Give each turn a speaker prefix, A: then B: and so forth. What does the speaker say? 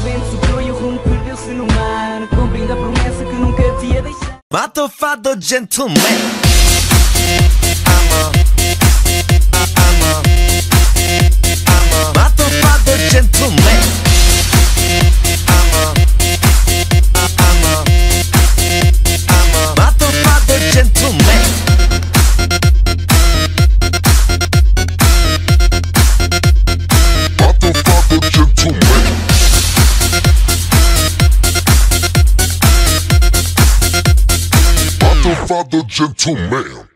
A: penso que eu e o rumo perdeu-se no mar. Cumprindo a promessa que nunca te ia deixar.
B: Matofado gentleman. Matofado gentleman. Matofado gentleman. Matofado gentleman. Matofado gentleman.